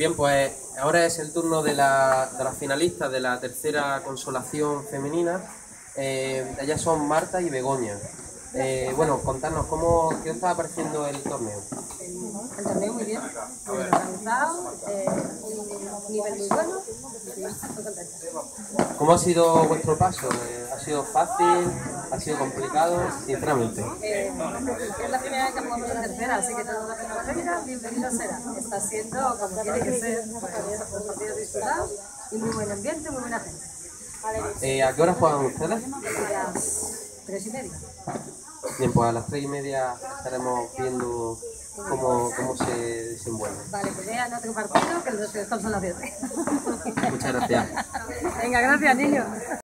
Bien, pues ahora es el turno de las finalistas de la tercera consolación femenina. Ellas son Marta y Begoña. Bueno, contarnos, ¿qué os está pareciendo el torneo? El torneo muy bien organizado, un nivel muy bueno, muy contenta. ¿Cómo ha sido vuestro paso? ¿Ha sido fácil? ¿Ha sido complicado? Sinceramente. Es la primera vez que jugamos en tercera, así que todo lo que nos venga, bienvenido será. Está siendo como tiene que ser, un partido disfrutado y muy buen ambiente, muy buena gente. ¿A qué hora juegan ustedes? A las 3:30. Bien, pues a las 3:30 estaremos viendo cómo se desenvuelve. Vale, pues vean otro partido que el de consolación. Muchas gracias. Venga, gracias, niños.